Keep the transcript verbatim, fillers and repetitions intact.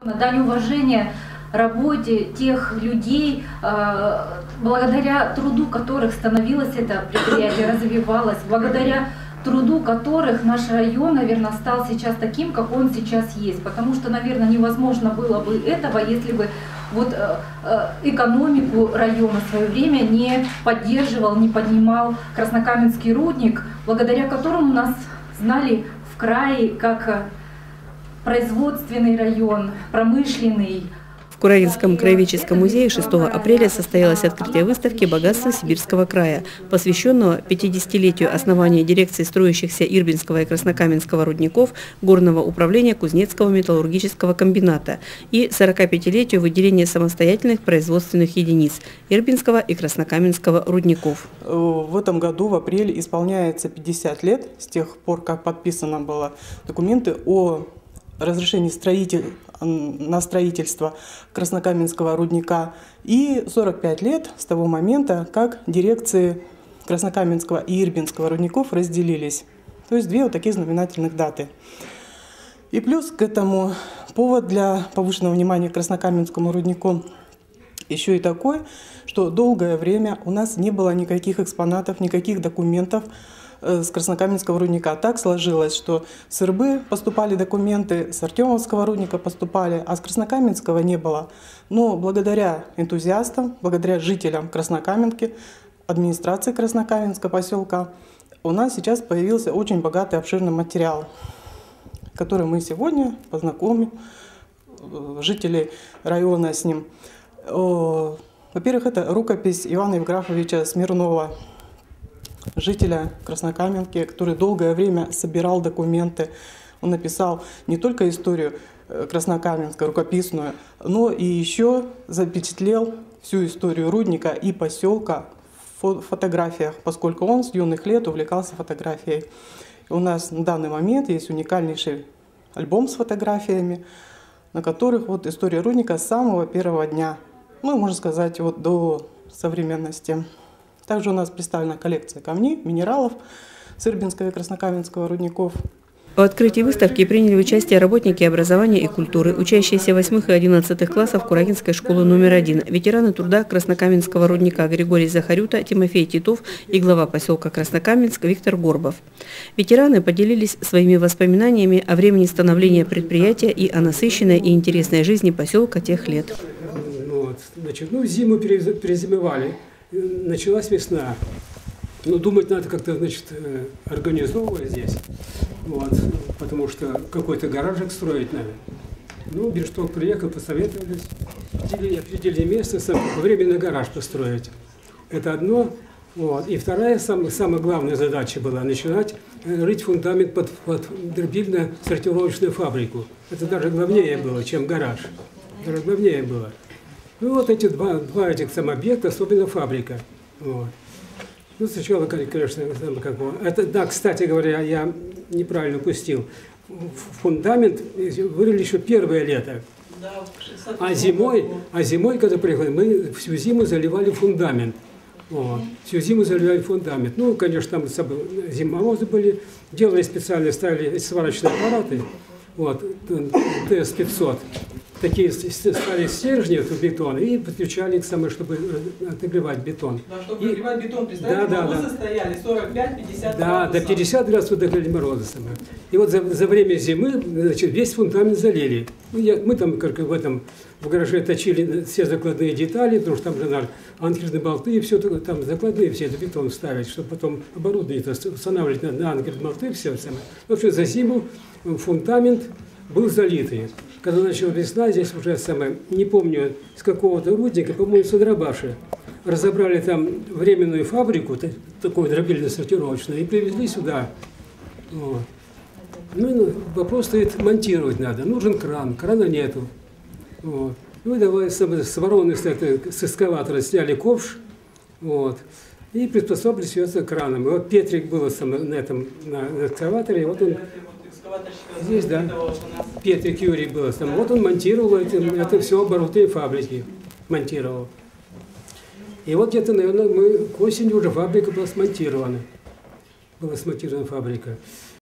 Дань уважения работе тех людей, благодаря труду которых становилось это предприятие, развивалось, благодаря труду которых наш район, наверное, стал сейчас таким, как он сейчас есть. Потому что, наверное, невозможно было бы этого, если бы вот экономику района в свое время не поддерживал, не поднимал Краснокаменский рудник, благодаря которому нас знали в крае как производственный район, промышленный. В Курагинском краеведческом музее шестого апреля состоялось открытие выставки «Богатство Сибирского края», посвященного пятидесятилетию основания дирекции строящихся Ирбинского и Краснокаменского рудников Горного управления Кузнецкого металлургического комбината и сорокапятилетию выделения самостоятельных производственных единиц Ирбинского и Краснокаменского рудников. В этом году в апреле исполняется пятьдесят лет с тех пор, как подписаны были документы о разрешении строитель, на строительство Краснокаменского рудника и сорок пять лет с того момента, как дирекции Краснокаменского и Ирбинского рудников разделились. То есть две вот таких знаменательных даты. И плюс к этому повод для повышенного внимания к Краснокаменскому руднику еще и такой, что долгое время у нас не было никаких экспонатов, никаких документов с Краснокаменского рудника. Так сложилось, что с Ирбы поступали документы, с Артемовского рудника поступали, а с Краснокаменского не было. Но благодаря энтузиастам, благодаря жителям Краснокаменки, администрации Краснокаменского поселка, у нас сейчас появился очень богатый, обширный материал, который мы сегодня познакомим жителей района с ним. Во-первых, это рукопись Ивана Евграфовича Смирнова, жителя Краснокаменки, который долгое время собирал документы. Он написал не только историю Краснокаменска, рукописную, но и еще запечатлел всю историю рудника и поселка в фотографиях, поскольку он с юных лет увлекался фотографией. И у нас на данный момент есть уникальнейший альбом с фотографиями, на которых вот история рудника с самого первого дня, ну, можно сказать, вот до современности. Также у нас представлена коллекция камней, минералов с Ирбинского и Краснокаменского рудников. В открытии выставки приняли участие работники образования и культуры, учащиеся восьмых и одиннадцатых классов Курагинской школы номер один, ветераны труда Краснокаменского рудника Григорий Захарюта, Тимофей Титов и глава поселка Краснокаменск Виктор Горбов. Ветераны поделились своими воспоминаниями о времени становления предприятия и о насыщенной и интересной жизни поселка тех лет. Вот, значит, ну, зиму перезимовали. Началась весна. Но думать надо как-то, значит, организовывать здесь. Вот, потому что какой-то гаражик строить надо. Ну, Биршток приехал, посоветовались, определили место, временный гараж построить. Это одно. Вот. И вторая, самая, самая главная задача была начинать рыть фундамент под, под дробильно-сортировочную фабрику. Это даже главнее было, чем гараж. Даже главнее было. Ну вот эти два, два этих самообъекта, особенно фабрика. Вот. Ну сначала, конечно, как бы, это, да, кстати говоря, я неправильно упустил. Фундамент вырыли еще первое лето. А зимой, а зимой, когда приехали, мы всю зиму заливали фундамент. Вот. Всю зиму заливали фундамент. Ну, конечно, там зимовозы были, делали специально, ставили сварочные аппараты. Вот, Т С пятьсот. Такие стали стержни в бетон и подключали их самое, чтобы отогревать бетон. Да, чтобы отогревать бетон, представьте, да, морозы да, стояли сорок пять — пятьдесят да, градусов. до пятидесяти градусов догрели морозы самое. И вот за, за время зимы, значит, весь фундамент залили. Ну, я, мы там как в этом в гараже точили все закладные детали, потому что там же надо анкерные болты и все, там закладные все, это бетон ставить, чтобы потом оборудование устанавливать на, на анкерные болты, все самое. В общем, за зиму фундамент был залитый. Когда начала весна, здесь уже самое, не помню, с какого-то рудника, по-моему, с Адрабаши, разобрали там временную фабрику, такую дробильно-сортировочную, и привезли сюда. Вот. Ну, вопрос стоит, монтировать надо. Нужен кран, крана нету. Вот. Ну, давай с вороны с эскаватора сняли ковш, вот, и приспособили все это краном. И вот Петрик был на этом на эскаваторе, вот он здесь, да, Петрик Юрий был там. Вот он монтировал это, это все оборудование фабрики, монтировал. И вот где-то, наверное, мы к осени уже фабрика была смонтирована. Была смонтирована фабрика.